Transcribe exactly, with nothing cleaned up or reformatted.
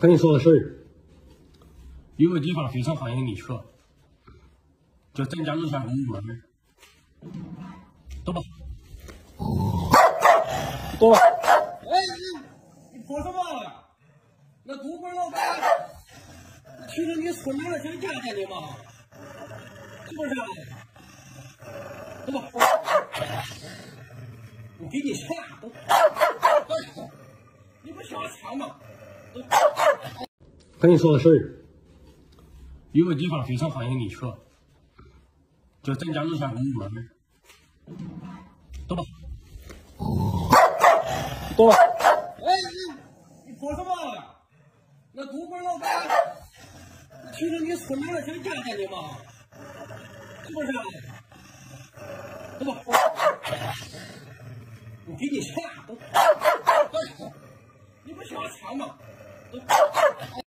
跟你说个事儿，有个地方非常欢迎你去，叫咱家楼下公务门，走吧，走吧。 哎，你你说什么了？那赌馆老板其实你出门了想见见你嘛，是不是？走吧，我给你钱，都，你不想钱吗？ 跟你说个事儿，有个地方非常欢迎你去，叫咱家楼下公务门，走吧，走吧。 哎，你你说什么了？那赌馆老板其实你出门了想见见你嘛，是不是？走吧，我给你钱，都，你不想钱吗？都。